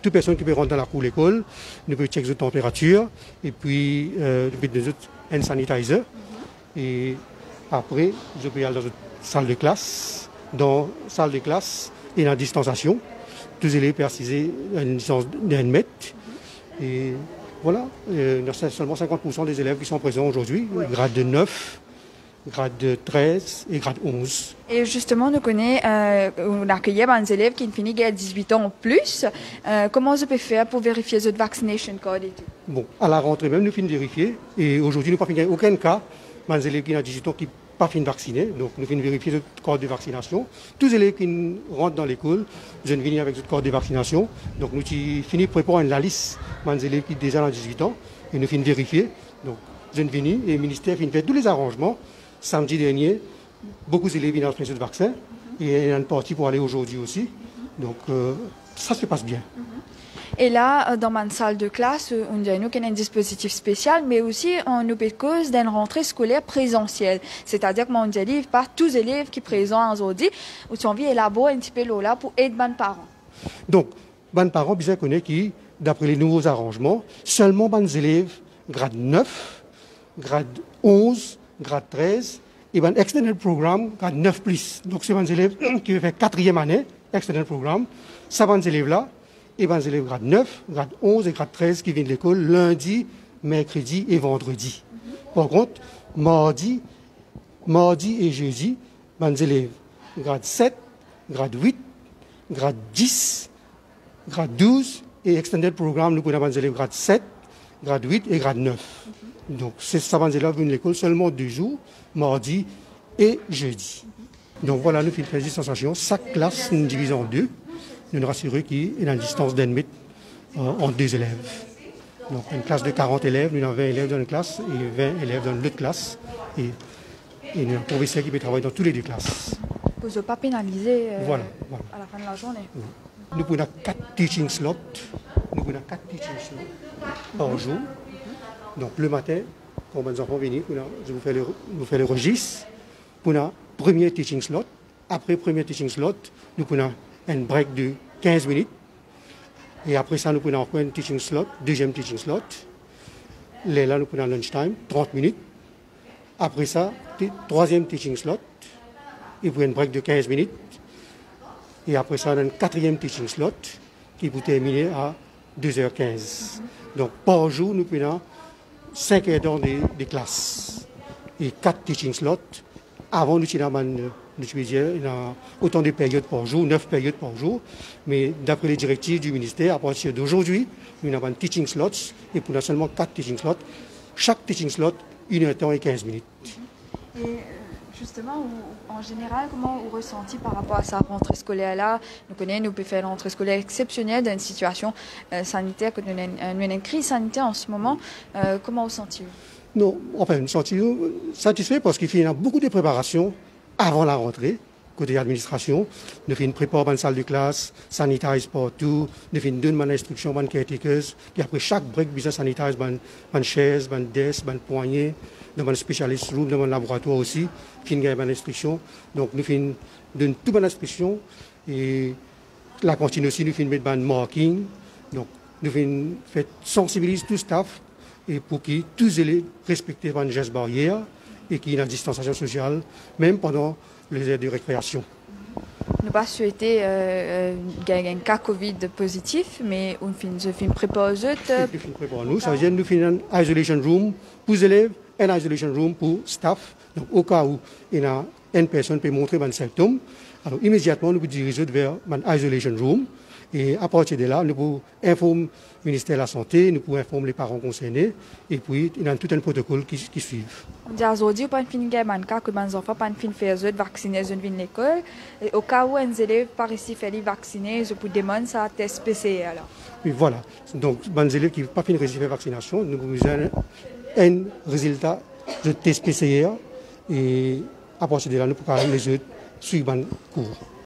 toute personne qui peut rentrer dans la cour de l'école, nous pouvons checker la température, et puis nous autres un sanitizer. Et après, je peux aller dans une salle de classe. Dans la salle de classe et dans la distanciation, tous les élèves précisés à une distance d'1 mètre. Et voilà, il y a seulement 50% des élèves qui sont présents aujourd'hui, grade de 9. Grade 13 et grade 11. Et justement, on accueille des élèves qui ont fini à 18 ans ou plus. Comment je peux faire pour vérifier votre vaccination card et tout? Bon, à la rentrée même, nous finissons vérifier. Et aujourd'hui, nous n'avons pas fini aucun cas des élèves qui ont 18 ans qui n'ont pas fini vaccinés. Donc, nous finissons vérifier notre code de vaccination. Tous les élèves qui rentrent dans l'école, nous venons avec notre code de vaccination. Donc, nous finissons préparer la liste des élèves qui ont déjà 18 ans. Et nous finissons vérifier. Donc, nous venons et le ministère finit fait tous les arrangements. Samedi dernier, beaucoup d'élèves ont pris ce vaccin et il y a une partie pour aller aujourd'hui aussi. Donc ça se passe bien. Et là, dans ma salle de classe, on dirait qu'il y a un dispositif spécial, mais aussi on nous peut cause d'une rentrée scolaire présentielle. C'est-à-dire que on dit pas tous les élèves qui sont présents aujourd'hui, ou si on vient élaborer un petit peu là pour aider les parents. Donc, les parents bien connaissent qui, d'après les nouveaux arrangements, seulement les élèves grade 9, grade 11, grade 13, et un extended programme, grade 9+. Donc, c'est des élèves qui veulent faire 4e année, extended programme. Ça, ces élèves-là, et des élèves grade 9, grade 11 et grade 13 qui viennent de l'école lundi, mercredi et vendredi. Par contre, mardi et jeudi, des élèves grade 7, grade 8, grade 10, grade 12 et extended programme, nous avons des élèves grade 7, grade 8 et grade 9. Donc, ces élèves viennent de l'école seulement 2 jours, mardi et jeudi. Donc voilà, nous faisons une distanciation. Chaque classe, nous divisons en 2. Nous nous rassurons qu'il y a une distance d'1 mètre entre 2 élèves. Donc une classe de 40 élèves, nous avons 20 élèves dans une classe et 20 élèves dans l'autre classe. Et nous avons un professeur qui peut travailler dans toutes les 2 classes. Pour ne pas pénaliser voilà. À la fin de la journée. Nous avons 4 teaching slots. Par jour. Donc le matin, quand mes enfants viennent, je vous fais le registre pour le premier teaching slot. Après le premier teaching slot, nous prenons un break de 15 minutes. Et après ça, nous prenons encore un teaching slot, deuxième teaching slot. Là, nous prenons lunchtime, 30 minutes. Après ça, troisième teaching slot. Et puis un break de 15 minutes. Et après ça, un quatrième teaching slot qui peut terminer à 2h15. Donc par jour, nous prenons 5 heures dans des classes et 4 teaching slots. Avant, nous avons autant de périodes par jour, 9 périodes par jour. Mais d'après les directives du ministère, à partir d'aujourd'hui, nous avons teaching slots et pour nous seulement 4 teaching slots. Chaque teaching slot, 1h et 15 minutes. Et justement, en général, comment vous ressentez par rapport à sa rentrée scolaire-là? Nous pouvons faire une rentrée scolaire exceptionnelle dans une situation sanitaire, que nous avons une crise sanitaire en ce moment. Comment vous sentez-vous? Non, enfin, nous sommes satisfaits parce qu'il y a beaucoup de préparations avant la rentrée, côté administration. Nous faisons une préparation dans salle de classe, sanitize partout, nous faisons une instruction, une caretakers, puis après chaque break, nous sanitize une chaise, une desk, une poignée, dans un spécialiste room, dans un laboratoire aussi, qui a une instruction. Donc nous faisons toute une instruction et la cantine aussi, nous faisons un marking. Donc nous faisons sensibiliser tout le staff et pour que tous les élèves respectent les gestes barrières et qu'il y ait une distanciation sociale, même pendant les heures de récréation. Nous pas souhaité un cas Covid positif, mais on fait une préparation. Nous, ça veut dire que nous faisons un isolation room pour les élèves et un isolation room pour staff. Donc au cas où il y a une personne qui peut montrer un symptôme, alors immédiatement nous pouvons diriger vers un isolation room. Et à partir de là, nous pouvons informer le ministère de la Santé, nous pouvons informer les parents concernés, et puis il y a tout un protocole qui suit. On dit aujourd'hui, pas une cas que les enfants pas une faire vacciner dans l'école. Au cas où un élève par ici fait vacciner, je peux demander ça test PCR alors. Oui, voilà. Donc les élèves qui n'ont pas fait une vaccination, nous pouvons un résultat de test PCR, et à partir de là, nous pouvons les autres suivre le cours.